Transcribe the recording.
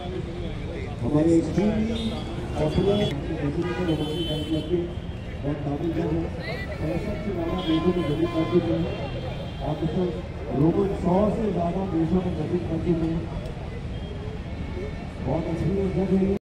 हमारे extremely popular और काबिल जज है 65 से ज़्यादा देशों में विजिट कर चुके हैं। ऑफिसर रोमन 100 से ज़्यादा देशों में विजिट कर चुके हैं। बहुत एक्सपीरियंस जज है।